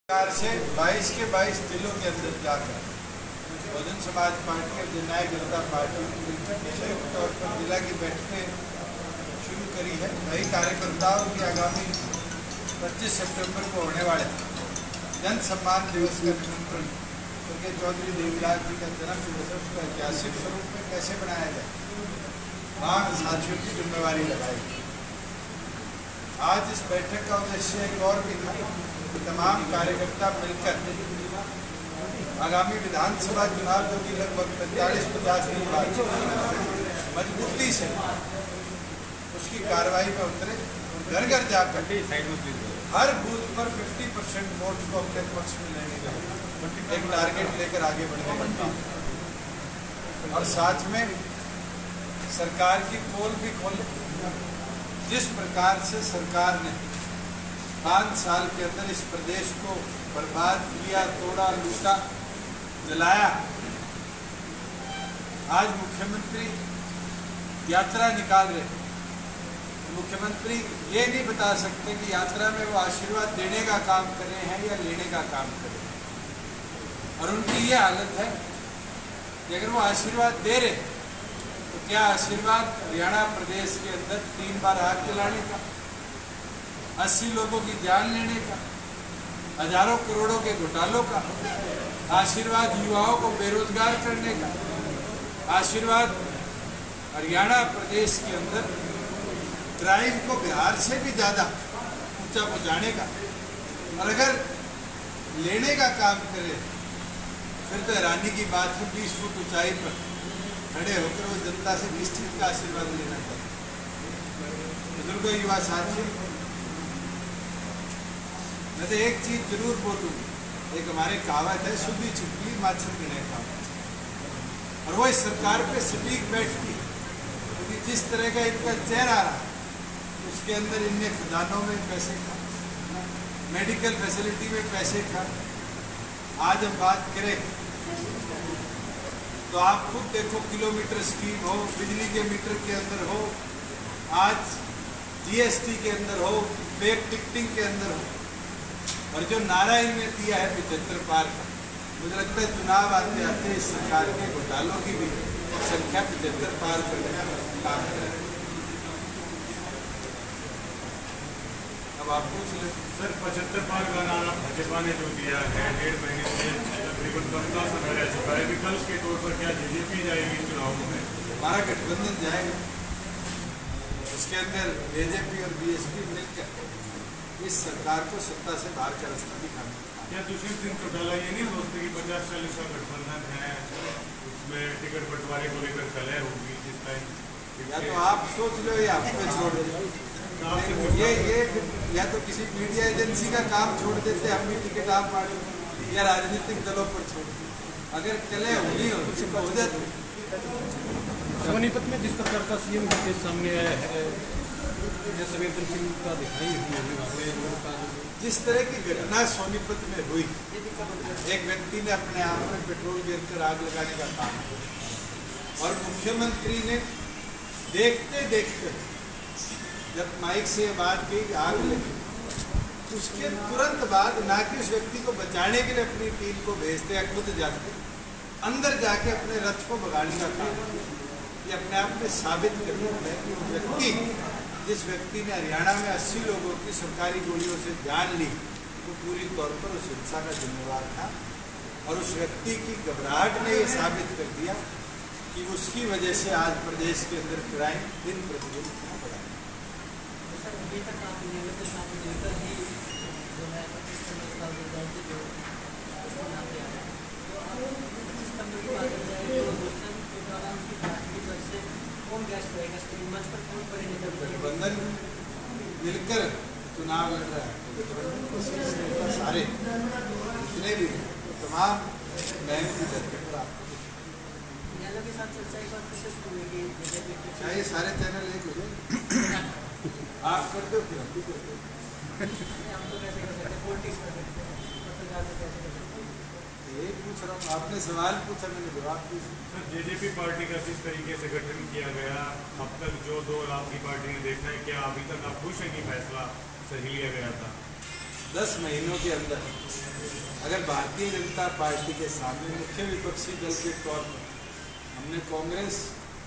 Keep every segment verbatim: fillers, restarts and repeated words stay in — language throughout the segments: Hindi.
सरकार से बाईस के बाईस जिलों के अंदर जाकर बहुजन समाज पार्टी और जननायक जनता पार्टी ने संयुक्त तौर पर जिला की बैठकें शुरू करी है। वही कार्यकर्ताओं की आगामी पच्चीस सितंबर को होने वाले जन सम्मान दिवस का निमंत्रण स्वर्गीय चौधरी देवीलाल जी का जन्म दिवस है, उसका ऐतिहासिक स्वरूप में कैसे बनाया जाए, वहाँ साथियों की जिम्मेवारी लगाई। आज इस बैठक का उद्देश्य एक और भी था, तमाम कार्यकर्ता मिलकर आगामी विधानसभा चुनाव जो कि लगभग पैंतालीस पचास दिन बाद मजबूती से उसकी कार्रवाई में उतरे, घर घर जाकर हर बूथ पर पचास परसेंट वोट को अपने पक्ष में लेने का एक टारगेट लेकर आगे बढ़ने का काम, और साथ में सरकार की पोल भी खोले। जिस प्रकार से सरकार ने पाँच साल के अंदर इस प्रदेश को बर्बाद किया, तोड़ा, लूटा, जलाया, आज मुख्यमंत्री यात्रा निकाल रहे। मुख्यमंत्री ये नहीं बता सकते कि यात्रा में वो आशीर्वाद देने का काम कर रहे हैं या लेने का काम कर रहे हैं, और उनकी ये हालत है कि अगर वो आशीर्वाद दे रहे तो क्या आशीर्वाद हरियाणा प्रदेश के अंदर तीन बार आग जलाने का, अस्सी लोगों की जान लेने का, हजारों करोड़ों के घोटालों का आशीर्वाद, युवाओं को बेरोजगार करने का आशीर्वाद, हरियाणा प्रदेश के अंदर क्राइम को बिहार से भी ज्यादा ऊंचा पहुंचाने का, और अगर लेने का काम करे फिर तो हैरानी की बात है, बीस फुट ऊंचाई पर खड़े होकर वो जनता से किस चीज का आशीर्वाद लेना चाहिए। बुजुर्गों, युवा साथियों, मैं तो एक चीज जरूर बोलूँ, एक हमारे कहावत है, सुधी छुपी माछर गिने कहावत, और वो इस सरकार पे सटीक बैठती, क्योंकि जिस तरह का इनका चेहरा रहा उसके अंदर इनने खजानों में पैसे खा, मेडिकल फैसिलिटी में पैसे खा। आज हम बात करें तो आप खुद देखो, किलोमीटर स्कीम हो, बिजली के मीटर के अंदर हो, आज जीएसटी के अंदर हो, फेक टिकटिंग के अंदर हो, और जो नारा इनने दिया है पिछहत्तर पार का, मुझे लगता है चुनाव आते आते इस सरकार के घोटालों की भी संख्या पिछहत्तर पार करने का काम करें। अब आप पूछ ले सर, पचहत्तर पार का नारा भाजपा ने जो दिया है, डेढ़ महीने से तकरीबन कम का समय रह चुका है, विकल्प के तौर पर क्या बीजेपी जाएगी चुनाव में? हमारा गठबंधन जाएगा, उसके अंदर बीजेपी और बीएसपी मिलकर इस सरकार को सत्ता से बाहर का रास्ता दिखाना। क्या दुष्यंत सिंह चौटाला ये नहीं सोचते कि पचास चालीस का गठबंधन है, उसमें टिकट बंटवारे को लेकर कलह होगी जिस टाइम? या तो आप सोच लो या आप पे छोड़ दो, ये ये या तो किसी मीडिया एजेंसी का काम छोड़ देते, हम भी टिकट आप बांटो, या राजनीतिक दलों पर छोड़ दो। अगर कलह होनी हो तो हो जाती। सोनीपत में जिस प्रकार का सीएम के सामने आया है, सवेंद्र सिंह का दिखाई हुई, जिस तरह की घटना सोनीपत में हुई, एक व्यक्ति ने अपने आप में पेट्रोल गिरकर आग लगाने का काम किया, और मुख्यमंत्री ने देखते देखते जब माइक से बात की आग लगी, उसके तुरंत बाद ना कि उस व्यक्ति को बचाने के लिए अपनी टीम को भेजते या खुद जाते, अंदर जाके अपने रथ को भगाने का काम, ये अपने आप में साबित करना है कि व्यक्ति जिस व्यक्ति ने हरियाणा में अस्सी लोगों की सरकारी गोलियों से जान ली, वो पूरी तौर पर उस हिंसा का जिम्मेवार था, और उस व्यक्ति की घबराहट ने ये साबित कर दिया कि उसकी वजह से आज प्रदेश के अंदर क्राइम दिन प्रतिदिन बढ़ा है। गठबंधन मिलकर चुनाव लड़ रहा है, तो सारे जितने भी तमाम मेहनती चाहिए, सारे चैनल एक हो जाए, आप कर दो फिर हम भी करते हो। ये पूछ रहा हूँ, आपने सवाल पूछा, मैंने जवाब दिया। सर, जेजेपी पार्टी का जिस तरीके से गठन किया गया, अब तक जो दौर आपकी पार्टी ने देखा है, क्या अभी तक आप खुश हैं कि फैसला सही लिया गया था? दस महीनों के अंदर अगर भारतीय जनता पार्टी के सामने मुख्य विपक्षी दल के तौर पर हमने कांग्रेस,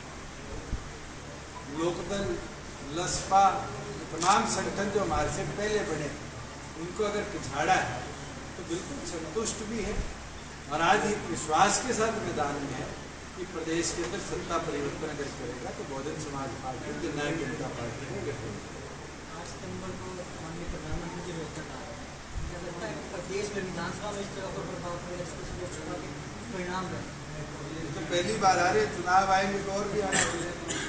लोकदल, लसपा, तमाम संगठन जो हमारे से पहले बने उनको अगर पिछाड़ा है तो बिल्कुल संतुष्ट भी है और आज एक विश्वास के साथ मैदान में है कि प्रदेश के अंदर सत्ता परिवर्तन अगर करेगा तो बहुजन समाज पार्टी और जननायक जनता पार्टी में गठन आठ सितंबर को माननीय प्रधानमंत्री जी बैठक आ रहे हैं, क्या लगता है प्रदेश में विधानसभा में इस तरह का प्रभाव पड़ेगा, इसके लोकसभा के परिणाम है? तो पहली बार आ रहे चुनाव आएंगे तो और भी आना चाहिए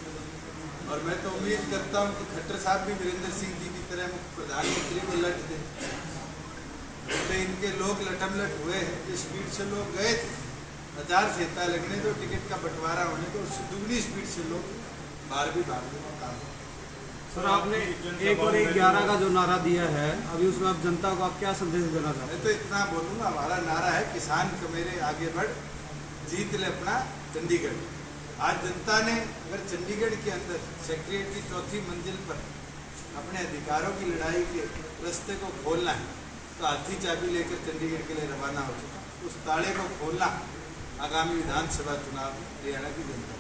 और मैं तो उम्मीद करता हूँ कि खट्टर साहब भी वीरेंद्र सिंह जी की तरह मुख्य प्रधानमंत्री को लट दें। तो इनके लोग लटमलट हुए हैं, जिस स्पीड से लोग गए थे आचार संहिता लगने तो टिकट का बंटवारा होने तो उससे दुगनी स्पीड से लोग बाहर भी भागने का काम। सर आपने एक और एक ग्यारह का जो नारा दिया है, अभी उसमें आप जनता को आप क्या संदेश देना चाहते हैं? मैं तो इतना बोलूँगा, हमारा नारा है किसान कमेरे आगे बढ़, जीत ले अपना चंडीगढ़। आज जनता ने अगर चंडीगढ़ के अंदर सेक्रेटरी की चौथी मंजिल पर अपने अधिकारों की लड़ाई के रास्ते को खोलना है तो हाथी चाबी लेकर चंडीगढ़ के लिए रवाना हो चुका। उस ताले को खोलना आगामी विधानसभा चुनाव में हरियाणा की जनता।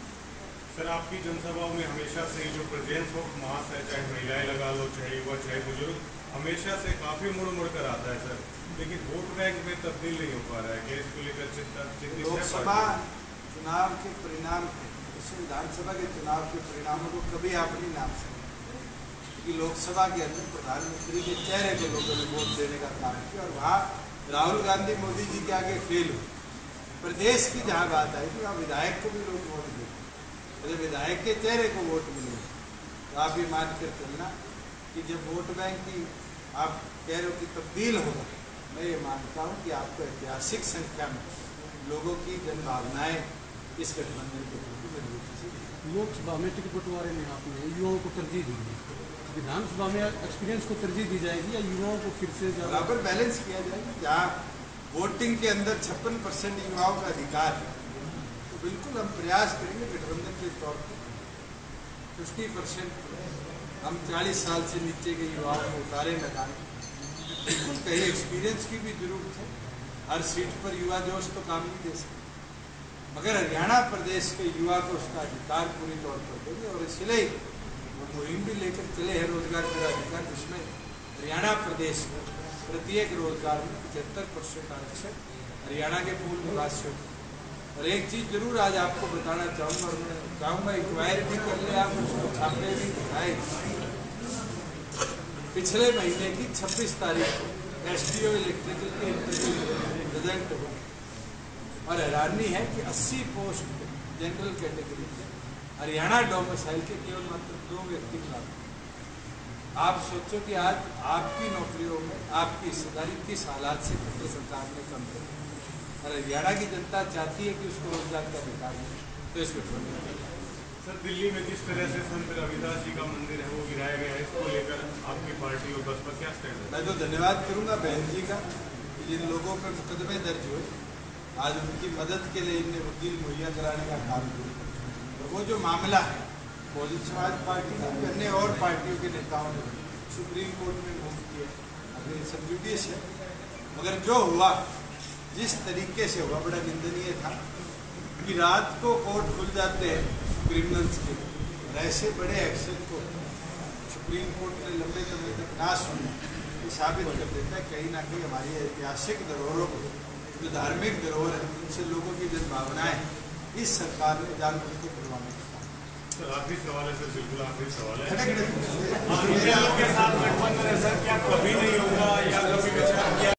सर आपकी जनसभाओं में हमेशा से जो प्रेजेंस ऑफ मास है, चाहे महिलाएं लगा लो, चाहे युवा, चाहे बुजुर्ग, हमेशा से काफी मुड़ मुड़ कर आता है सर, लेकिन वोट बैंक में तब्दील नहीं हो पा रहा है। क्या इसको लेकर चिंता चिंतित है? लोकसभा चुनाव के परिणाम इस विधानसभा के चुनाव के परिणामों को कभी आप नहीं नाप सकते, क्योंकि लोकसभा के अंदर प्रधानमंत्री के चेहरे को लोगों ने वोट देने का काम किया और वहाँ राहुल गांधी मोदी जी के आगे फेल हुए। प्रदेश की जहाँ बात आई थी वहाँ विधायक को भी लोग वोट देते, अरे विधायक के चेहरे को वोट मिले तो आप ये मान कर चलना कि जब वोट बैंक की आप कह रहे हो कि तब्दील होगा, मैं ये मानता हूँ कि आपको ऐतिहासिक संख्या में लोगों की जनभावनाएं इस गठबंधन के प्रति मजबूती से। लोकसभा में टिकट बंटवारे में आपने युवाओं को तरजीह दी है, विधानसभा में एक्सपीरियंस को तरजीह दी जाएगी या युवाओं को फिर से बराबर बैलेंस किया जाएगा? जहाँ वोटिंग के अंदर छप्पन परसेंट युवाओं का अधिकार है तो बिल्कुल हम प्रयास करेंगे गठबंधन के तौर पर फिफ्टी परसेंट हम चालीस साल से नीचे के युवाओं को उतारे मैदान। बिल्कुल कहीं एक्सपीरियंस की भी जरूरत है, हर सीट पर युवा जोश तो काम नहीं दे सकते, मगर हरियाणा प्रदेश के युवा को उसका अधिकार पूरी तौर पर देंगे और इसलिए वो मुहिम भी लेकर चले हैं रोजगार का अधिकार, जिसमें हरियाणा प्रदेश में प्रत्येक रोजगार में पचहत्तर परसेंट आरक्षण हरियाणा के मूल निवासियों को। और एक चीज़ जरूर आज आपको बताना चाहूँगा और मैं चाहूँगा इंक्वायरी भी कर ले आप, उसको छापे भी दिखाए। पिछले महीने की छब्बीस तारीख को एस डी ओ इलेक्ट्रिकल के इंटरव्यू रिजल्ट हुआ और हैरानी है कि अस्सी पोस्ट पे जनरल कैटेगरी में हरियाणा डोमिसाइल के केवल मात्र दो व्यक्ति प्राप्त। आप सोचो कि आज आपकी नौकरियों में आपकी हिस्सेदारी किस हालात से केंद्र सरकार ने कम कर दी और हरियाणा की जनता चाहती है कि उसको रोजगार का अधिकार मिले, तो इस गठबंधन। सर दिल्ली में जिस तरह से संत रविदास जी का मंदिर है वो गिराया गया है, इसको लेकर आपकी पार्टी और बसपा क्या स्टैंड है? मैं तो धन्यवाद करूंगा बहन जी का, जिन लोगों पर मुकदमे दर्ज हुए आज उनकी मदद के लिए इनने वकील मुहैया कराने का काम किया। और वो जो मामला है बहुजन समाज पार्टी के अन्य और पार्टियों के नेताओं ने सुप्रीम कोर्ट में मूव किया, अभी सब जुडियस है, मगर जो हुआ जिस तरीके से हुआ बड़ा निंदनीय था कि रात को कोर्ट खुल जाते हैं क्रिमिनल्स के और ऐसे बड़े एक्शन को सुप्रीम कोर्ट ने लंबे समय तक ना सुना, ये साबित कर देता है कहीं ना कहीं हमारी ऐतिहासिक धरोहरों को, जो धार्मिक धरोहर है, उनसे लोगों की जनभावनाएं इस सरकार ने जानबूझ के करवाने का। सर आखिरी सवाल है सर, बिल्कुल आखिरी सवाल है। खड़े खड़े